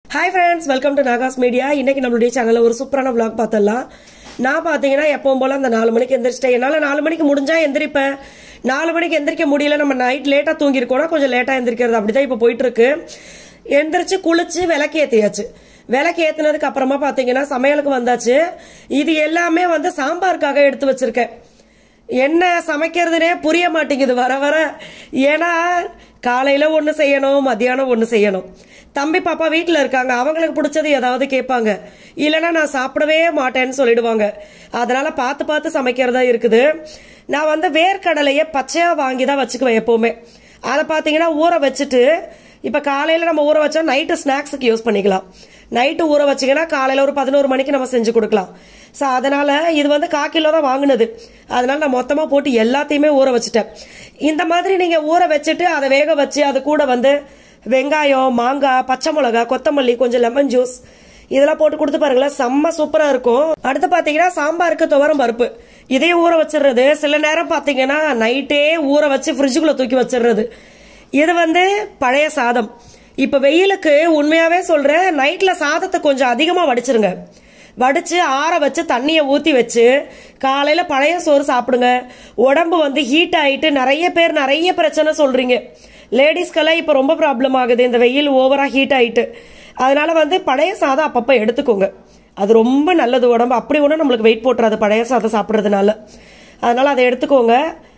Hi friends, welcome to Nagas media. இன்னைக்கு நம்மளுடைய சேனல்ல ஒரு சூப்பரான vlog பார்த்தலாம். நான் பார்த்தீங்கன்னா எப்பவும் போல அந்த 4 மணிக்கு எந்திரிச்சிட்டேன். என்னால் 4 மணிக்கு முடிஞ்சா எந்திரிப்பேன். 4 மணிக்கு எந்திரிக்க முடியல, நம்ம நைட் லேட்டாக தூங்கிருக்கோம்னா கொஞ்சம் லேட்டாக எந்திரிக்கிறது, அப்படிதான் இப்போ போயிட்டு இருக்கு. எந்திரிச்சு குளிச்சு விளக்கு ஏற்றியாச்சு. விளக்கு ஏற்றினதுக்கு அப்புறமா பார்த்தீங்கன்னா சமையலுக்கு வந்தாச்சு. இது எல்லாமே வந்து சாம்பாருக்காக எடுத்து வச்சிருக்கேன். என்ன சமைக்கிறதுனே புரிய மாட்டேங்குது வர வர. ஏன்னா காலையில ஒன்று செய்யணும், மத்தியானம் ஒன்று செய்யணும். தம்பி பாப்பா வீட்டில் இருக்காங்க, அவங்களுக்கு பிடிச்சது ஏதாவது கேட்பாங்க, இல்லைன்னா நான் சாப்பிடவே மாட்டேன்னு சொல்லிடுவாங்க. அதனால பார்த்து பார்த்து சமைக்கிறதா இருக்குது. நான் வந்து வேர்க்கடலையை பச்சையா வாங்கி தான் வச்சுக்குவேன் எப்பவுமே. அதை பார்த்தீங்கன்னா ஊற வச்சுட்டு, இப்போ காலையில் நம்ம ஊற வச்சா நைட்டு ஸ்நாக்ஸுக்கு யூஸ் பண்ணிக்கலாம். நைட்டு ஊற வச்சிங்கன்னா காலையில் ஒரு 11 மணிக்கு நம்ம செஞ்சு கொடுக்கலாம். ஸோ அதனால இது வந்து 1/4 கிலோ தான் வாங்கினது. அதனால நான் மொத்தமாக போட்டு எல்லாத்தையுமே ஊற வச்சுட்டேன். இந்த மாதிரி நீங்கள் ஊற வச்சுட்டு அதை வேக வச்சு அது கூட வந்து வெங்காயம், மாங்காய், பச்சை மிளகா, கொத்தமல்லி, கொஞ்சம் லெமன் ஜூஸ் இதெல்லாம் போட்டு கொடுத்து பாருங்களேன், செம்ம சூப்பராக இருக்கும். அடுத்து பார்த்தீங்கன்னா சாம்பாருக்கு துவரம் பருப்பு இதையும் ஊற வச்சிடுறது. சில நேரம் பார்த்தீங்கன்னா நைட்டே ஊற வச்சு ஃப்ரிட்ஜுக்குள்ளே தூக்கி வச்சிடுறது. இது வந்து பழைய சாதம். இப்போ வெயிலுக்கு உண்மையாகவே சொல்கிறேன், நைட்டில் சாதத்தை கொஞ்சம் அதிகமாக வடிச்சிருங்க. வடித்து ஆற வச்சு தண்ணியை ஊற்றி வச்சு காலையில் பழைய சோறு சாப்பிடுங்க. உடம்பு வந்து ஹீட் ஆகிட்டு நிறைய பேர் நிறைய பிரச்சனை சொல்கிறீங்க. லேடிஸ்க்கெல்லாம் இப்போ ரொம்ப ப்ராப்ளம் ஆகுது, இந்த வெயில் ஓவராக ஹீட் ஆகிட்டு. அதனால வந்து பழைய சாதம் அப்பப்போ எடுத்துக்கோங்க, அது ரொம்ப நல்லது உடம்பு. அப்படி ஒன்றும் நம்மளுக்கு வெயிட் போட்டுறாது பழைய சாதம் சாப்பிட்றதுனால. அதனால் அதை எடுத்துக்கோங்க.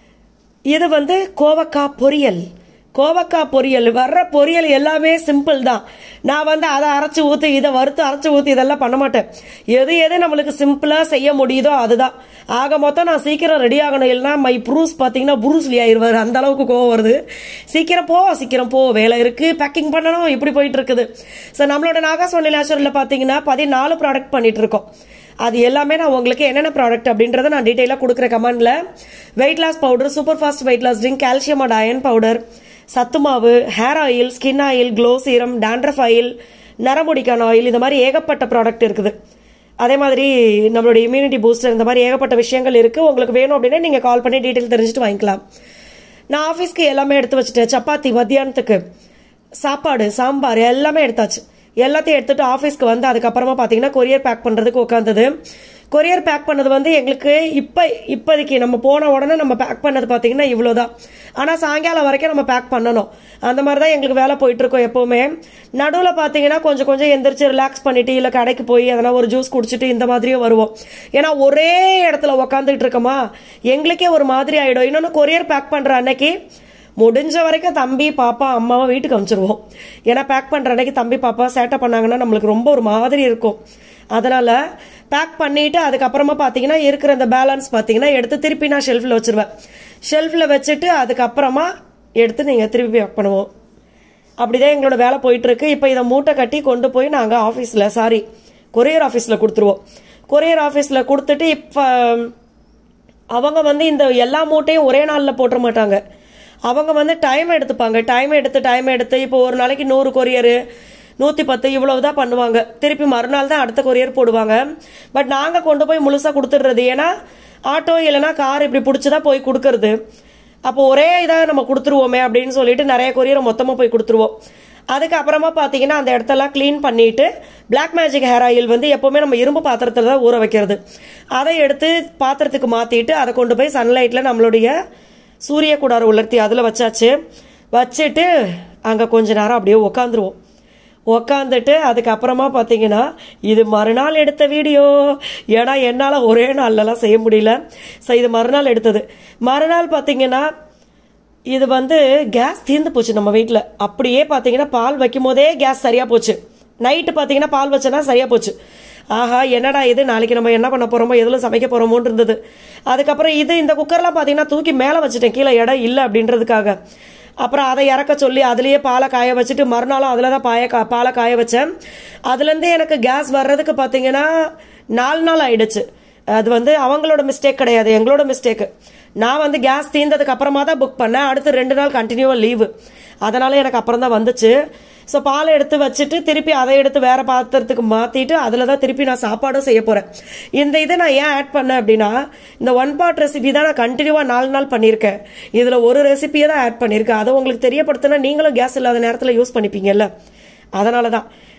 இது வந்து கோவக்காய் பொரியல். கோவக்காய் பொரியல், வர்ற பொரியல் எல்லாமே சிம்பிள் தான். நான் வந்து அதை அரைச்சி ஊற்றி, இதை வறுத்து அரைச்சி ஊற்றி இதெல்லாம் பண்ண மாட்டேன். எது நம்மளுக்கு சிம்பிளாக செய்ய முடியுதோ அதுதான். ஆக மொத்தம் நான் சீக்கிரம் ரெடி ஆகணும், இல்லைன்னா மை ப்ரூஸ் பார்த்தீங்கன்னா புரூஸ்லி ஆயிடுவார், அந்த அளவுக்கு கோவம் வருது. சீக்கிரம் போ வேலை இருக்குது, பேக்கிங் பண்ணணும், இப்படி போயிட்டு இருக்குது. ஸோ நம்மளோட நாகாஸ் ஒன்லி நேச்சுரலில் பார்த்தீங்கன்னா 14 ப்ராடக்ட் பண்ணிட்டு இருக்கோம். அது எல்லாமே நான் உங்களுக்கு என்னென்ன ப்ராடக்ட் அப்படின்றத நான் டீட்டெயிலாக கொடுக்குறேன் கமெண்ட்ல. Weight loss powder, super fast weight loss drink, calcium and iron powder, சத்து மாவு, hair oil, skin oil, glow serum, dandruff oil, நரமுடிக்கான ஆயில், இந்த மாதிரி ஏகப்பட்ட ப்ராடக்ட் இருக்குது. அதே மாதிரி நம்மளோட இம்யூனிட்டி பூஸ்டர், இந்த மாதிரி ஏகப்பட்ட விஷயங்கள் இருக்குது. உங்களுக்கு வேணும் அப்படின்னா நீங்கள் கால் பண்ணி டீட்டெயில் தெரிஞ்சுட்டு வாங்கிக்கலாம். நான் ஆஃபீஸ்க்கு எல்லாமே எடுத்து வச்சுட்டேன். சப்பாத்தி, மத்தியானத்துக்கு சாப்பாடு, சாம்பார் எல்லாமே எடுத்தாச்சு. எல்லாத்தையும் எடுத்துட்டு ஆஃபீஸ்க்கு வந்து அதுக்கப்புறமா பார்த்தீங்கன்னா கொரியர் பேக் பண்ணுறதுக்கு உட்காந்தது. கொரியர் பேக் பண்ணது வந்து எங்களுக்கு இப்போதைக்கு நம்ம போன உடனே நம்ம பேக் பண்ணது பார்த்தீங்கன்னா இவ்வளோதான். ஆனால் சாயங்காலம் வரைக்கும் நம்ம பேக் பண்ணணும். அந்த மாதிரி தான் எங்களுக்கு வேலை போயிட்டு இருக்கோம் எப்போவுமே. நடுவில் பார்த்தீங்கன்னா கொஞ்சம் எந்திரிச்சு ரிலாக்ஸ் பண்ணிட்டு, இல்லை கடைக்கு போய் எதனா ஒரு ஜூஸ் குடிச்சிட்டு இந்த மாதிரியும் வருவோம். ஏன்னா ஒரே இடத்துல உக்காந்துட்டு இருக்கோமா, எங்களுக்கே ஒரு மாதிரி ஆகிடும். இன்னொன்று கொரியர் பேக் பண்ணுற அன்னைக்கு முடிஞ்ச வரைக்கும் தம்பி பாப்பா அம்மாவை வீட்டுக்கு அனுப்பிச்சிருவோம். ஏன்னா பேக் பண்ணுற அன்னைக்கு தம்பி பாப்பா சேட்டை பண்ணாங்கன்னா நம்மளுக்கு ரொம்ப ஒரு மாதிரி இருக்கும். அதனால் பேக் பண்ணிவிட்டு அதுக்கப்புறமா பார்த்தீங்கன்னா இருக்கிற அந்த பேலன்ஸ் பார்த்தீங்கன்னா எடுத்து திருப்பி நான் ஷெல்ஃபில் வச்சுருவேன். ஷெல்ஃபில் வச்சுட்டு அதுக்கப்புறமா எடுத்து நீங்கள் திருப்பி பேக் பண்ணுவோம். அப்படிதான் எங்களோட வேலை போயிட்டுருக்கு. இப்போ இதை மூட்டை கட்டி கொண்டு போய் நாங்கள் கொரியர் ஆஃபீஸில் கொடுத்துருவோம். கொரியர் ஆஃபீஸில் கொடுத்துட்டு இப்போ அவங்க வந்து இந்த எல்லா மூட்டையும் ஒரே நாளில் போட்டுற மாட்டாங்க. அவங்க வந்து டைம் எடுத்துப்பாங்க. டைம் எடுத்து இப்போ ஒரு நாளைக்கு 100 கொரியரு, 110 இவ்வளவுதான் பண்ணுவாங்க. திருப்பி மறுநாள் தான் அடுத்த கொரியர் போடுவாங்க. பட் நாங்கள் கொண்டு போய் முழுசாக கொடுத்துடுறது. ஏன்னா ஆட்டோ இல்லைன்னா கார் இப்படி பிடிச்சிதான் போய் கொடுக்கறது. அப்போ ஒரே இதாக நம்ம கொடுத்துருவோமே அப்படின்னு சொல்லிட்டு நிறைய கொரியரை மொத்தமாக போய் கொடுத்துருவோம். அதுக்கப்புறமா பார்த்தீங்கன்னா அந்த இடத்தெல்லாம் க்ளீன் பண்ணிட்டு, பிளாக் மேஜிக் ஹேர் ஆயில் வந்து எப்போவுமே நம்ம இரும்பு பாத்திரத்தில் தான் ஊற வைக்கிறது. அதை எடுத்து பாத்திரத்துக்கு மாற்றிட்டு அதை கொண்டு போய் சன்லைட்டில் நம்மளுடைய சூரிய கூடாரம் உலர்த்தி அதில் வச்சுட்டு அங்கே கொஞ்ச நேரம் அப்படியே உக்காந்துட்டு அதுக்கப்புறமா பார்த்தீங்கன்னா இது மறுநாள் எடுத்த வீடியோ. ஏன்னா என்னால் ஒரே நாள்லலாம் செய்ய முடியல. ஸோ இது மறுநாள் எடுத்தது. மறுநாள் பார்த்தீங்கன்னா இது வந்து கேஸ் தீர்ந்து போச்சு நம்ம வீட்டில். அப்படியே பார்த்தீங்கன்னா பால் வைக்கும் போதே கேஸ் சரியாக போச்சு. நைட்டு பார்த்தீங்கன்னா பால் வச்சனா சரியாக போச்சு. ஆஹா, என்னடா இது, நாளைக்கு நம்ம என்ன பண்ண போகிறோமோ, எதில் சமைக்க போகிறோமோன்னு இருந்தது. அதுக்கப்புறம் இந்த குக்கர்லாம் பார்த்தீங்கன்னா தூக்கி மேலே வச்சுட்டேன், கீழே இடம் இல்லை அப்படின்றதுக்காக. அப்புறம் அதை இறக்க சொல்லி அதுலேயே பாலை காய வச்சுட்டு மறுநாளும் அதில் தான் பாலை காய வச்சேன். அதுலேருந்தே எனக்கு கேஸ் வர்றதுக்கு பார்த்தீங்கன்னா 4 நாள் ஆயிடுச்சு. அது வந்து அவங்களோட மிஸ்டேக் கிடையாது, எங்களோட மிஸ்டேக்கு. நான் வந்து கேஸ் தீர்ந்ததுக்கு அப்புறமா தான் புக் பண்ணேன். அடுத்து 2 நாள் கண்டினியூவாக லீவு, அதனால எனக்கு அப்புறம் தான் வந்துச்சு. ஸோ பாலை எடுத்து வச்சுட்டு திருப்பி அதை எடுத்து வேற பாத்திரத்துக்கு மாற்றிட்டு அதில் தான் திருப்பி நான் சாப்பாடும் செய்ய போகிறேன். இதை நான் ஏன் ஆட் பண்ணேன் அப்படின்னா, இந்த 1 பார்ட் ரெசிபி தான் நான் கண்டினியூவாக 4 நாள் பண்ணியிருக்கேன். இதில் ஒரு ரெசிபியை தான் ஆட் பண்ணியிருக்கேன். அதை உங்களுக்கு தெரியப்படுத்தினா நீங்களும் கேஸ் இல்லாத நேரத்தில் யூஸ் பண்ணிப்பீங்கல்ல, அதனால தான்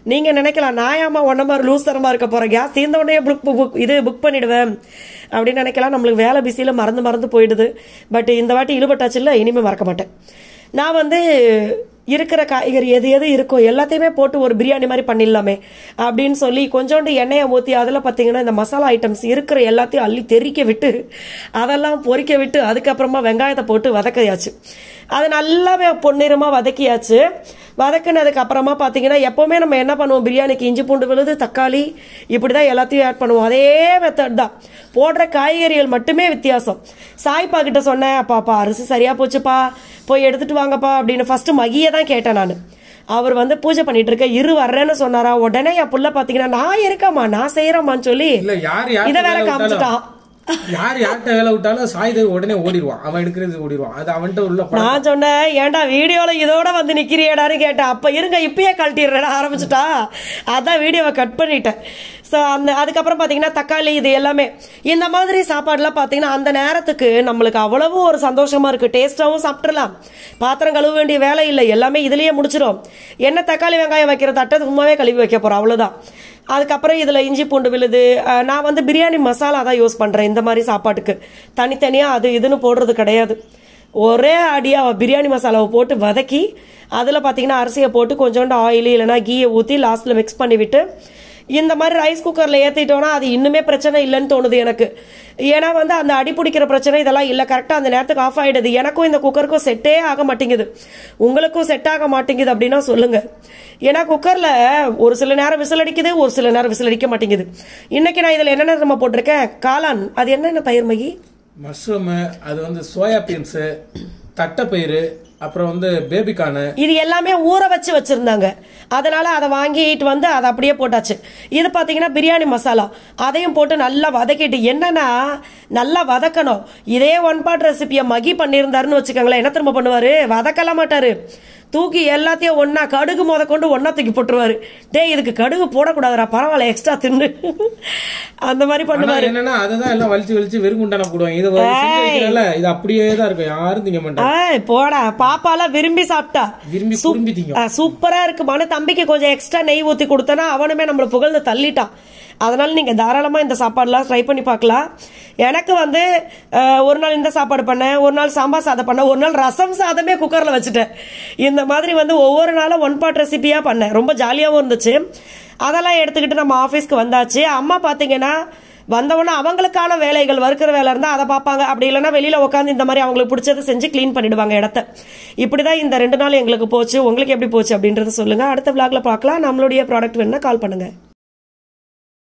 நீங்க நினைக்கலாம் நான் ஏமா ஒன்ன மாதிரி லூஸ் தரமா இருக்க போறேன், கேஸ் தீர்ந்த உடனே புக் பண்ணிடுவேன் அப்படின்னு நினைக்கலாம். நம்மளுக்கு வேலை பிஸியில மறந்து போயிடுது. பட் இந்த வாட்டி இழுபட்டாச்சு இல்லை, இனிமே மறக்க மாட்டேன். நான் வந்து இருக்கிற காய்கறி எது எது இருக்கோ எல்லாத்தையுமே போட்டு ஒரு பிரியாணி மாதிரி பண்ணிடலாமே அப்படின்னு சொல்லி கொஞ்சோண்டு எண்ணெயை ஊற்றி அதில் பார்த்தீங்கன்னா இந்த மசாலா ஐட்டம்ஸ் இருக்கிற எல்லாத்தையும் அள்ளி தெறிக்க விட்டு அதெல்லாம் பொரிக்க விட்டு அதுக்கப்புறமா வெங்காயத்தை போட்டு வதக்கையாச்சு. அது நல்லாவே பொன்னிறமாக வதக்கியாச்சு. வதக்குனதுக்கு அப்புறமா பார்த்தீங்கன்னா எப்போவுமே நம்ம என்ன பண்ணுவோம், பிரியாணிக்கு இஞ்சி பூண்டு விழுது, தக்காளி, இப்படி தான் எல்லாத்தையும் ஆட் பண்ணுவோம். அதே மெத்தட் தான், போடுற காய்கறிகள் மட்டுமே வித்தியாசம். சாய்ப்பா கிட்ட சொன்னேன், அப்பாப்பா அரிசி சரியா போச்சுப்பா, போய் எடுத்துட்டு வாங்கப்பா அப்படின்னு ஃபர்ஸ்ட் மகியை தான் கேட்டேன் நான். அவர் வந்து பூஜை பண்ணிட்டு இருக்க வர்றேன்னு சொன்னாரா. உடனே என் புள்ள பாத்தீங்கன்னா நான் இருக்கேம்மா நான் செய்யறேம்மான்னு சொல்லி இதை வேற காமிச்சிட்டான். யார்கிட்ட வேலை விட்டாலும் சாய்தேவி உடனே ஓடிடுவான், அவன் எடுக்கிறது ஓடிடுவான். அது அவன்கிட்ட உள்ள. நான் சொன்னேன், ஏன்டா வீடியோல இதோட வந்து நிக்கிறியடான்னு கேட்டேன். அப்ப இருங்க இப்பயே கழட்டிடுறா ஆரம்பிச்சுட்டா. அதான் வீடியோவை கட் பண்ணிட்டேன். ஸோ அதுக்கப்புறம் பார்த்தீங்கன்னா தக்காளி இது எல்லாமே இந்த மாதிரி சாப்பாடுலாம் பார்த்தீங்கன்னா அந்த நேரத்துக்கு நம்மளுக்கு அவ்வளவு ஒரு சந்தோஷமா இருக்கு. டேஸ்டாகவும் சாப்பிட்றலாம், பாத்திரம் கழுவ வேண்டிய வேலை இல்லை, எல்லாமே இதுலயே முடிச்சிடும். என்ன தக்காளி வெங்காயம் வைக்கிற தட்டை சும்மாவே கழுவி வைக்க போறோம், அவ்வளவுதான். அதுக்கப்புறம் இதில் இஞ்சி பூண்டு விழுது. நான் வந்து பிரியாணி மசாலா தான் யூஸ் பண்ணுறேன் இந்த மாதிரி சாப்பாட்டுக்கு. தனித்தனியாக அது இதுன்னு போடுறது கிடையாது. ஒரே அடியாக பிரியாணி மசாலாவை போட்டு வதக்கி அதில் பார்த்தீங்கன்னா அரிசியை போட்டு கொஞ்சோண்டு ஆயில் இல்லைனா கீயை ஊற்றி லாஸ்ட்டில் மிக்ஸ் பண்ணிவிட்டு இந்த மாதிரி ரைஸ் குக்கரில் ஏற்றிட்டோன்னா அது இன்னுமே பிரச்சனை இல்லைன்னு தோணுது எனக்கு. ஏன்னா வந்து அந்த அடி பிடிக்கிற பிரச்சனை இதெல்லாம் இல்லை, கரெக்டாக அந்த நேரத்துக்கு ஆஃப் ஆகிடுது. எனக்கும் இந்த குக்கருக்கும் செட்டே ஆக மாட்டேங்குது, உங்களுக்கும் செட் ஆக மாட்டேங்குது அப்படின்னா சொல்லுங்க. ஏன்னா குக்கரில் ஒரு சில நேரம் விசில் அடிக்குது, ஒரு சில நேரம் விசில் அடிக்க மாட்டேங்குது. இன்னைக்கு நான் இதில் என்னென்ன நம்ம போட்டிருக்கேன், காளான், அது என்னென்ன பயிர் மகி, மஷ்ரூமு, அது வந்து சோயா பீன்ஸு, தட்டைப்பயிறு, அப்புறம் வந்து பேபிகார்னு, இது எல்லாமே ஊற வச்சிருந்தாங்க. அதனால அதை வாங்கிட்டு வந்து அதை அப்படியே போட்டாச்சு. இது பாத்தீங்கன்னா பிரியாணி மசாலா, அதையும் போட்டு நல்லா வதக்கிட்டு, என்னன்னா நல்லா வதக்கணும். இதே ஒன் பார்ட் ரெசிபியை மகி பண்ணியிருந்தாருன்னு வச்சுக்கோங்களேன், என்ன திரும்ப பண்ணுவாரு, வதக்கலாம் மாட்டாரு, தூக்கி எல்லாத்தையும் ஒன்னா கடுகு முத கொண்டு ஒன்னா தூக்கி போட்டுருவாரு. டே இதுக்கு கடுகு போடக்கூடாதுரா, பரவாயில்ல எக்ஸ்ட்ரா தின்னு, அந்த மாதிரி பண்ணுவாரு. என்னன்னா அதுதான் எல்லாம் வலிச்சு வெறுங்குண்டான போடுவாங்க. இது அப்படியே தான் இருக்கும், யாரும் திங்க மாட்டாங்க. போடா பாப்பாலாம் விரும்பி சாப்பிட்டா, சூப்பரா இருக்கு. மன தம்பிக்கு கொஞ்சம் எக்ஸ்ட்ரா நெய் ஊத்தி கொடுத்தனா அவனுமே நம்மள புகழ்ந்து தள்ளிட்டான். அதனால நீங்க தாராளமா இந்த சாப்பாடுலாம் ட்ரை பண்ணி பார்க்கலாம். எனக்கு வந்து ஒரு நாள் இந்த சாப்பாடு பண்ணேன், ஒரு நாள் சாம்பார் சாதம் பண்ணேன், ஒரு நாள் ரசம் சாதமே குக்கர்ல வச்சுட்டேன். இந்த மாதிரி வந்து ஒவ்வொரு நாளும் ஒன் பார்ட் ரெசிபியா பண்ணேன், ரொம்ப ஜாலியாகவும் இருந்துச்சு. அதெல்லாம் எடுத்துக்கிட்டு நம்ம ஆஃபீஸ்க்கு வந்தாச்சு. அம்மா பாத்தீங்கன்னா வந்தவொடனே அவங்களுக்கான வேலைகள் வறுக்கிற வேலை இருந்தால் அதை பார்ப்பாங்க, அப்படி இல்லைன்னா வெளியில் உட்காந்து இந்த மாதிரி அவங்களுக்கு பிடிச்சதை செஞ்சு க்ளீன் பண்ணிடுவாங்க இடத்த. இப்படிதான் இந்த 2 நாள் எங்களுக்கு போச்சு. உங்களுக்கு எப்படி போச்சு அப்படின்றத சொல்லுங்க. அடுத்த விளாக்ல பார்க்கலாம். நம்மளுடைய ப்ராடக்ட் வேணும்னா கால் பண்ணுங்க.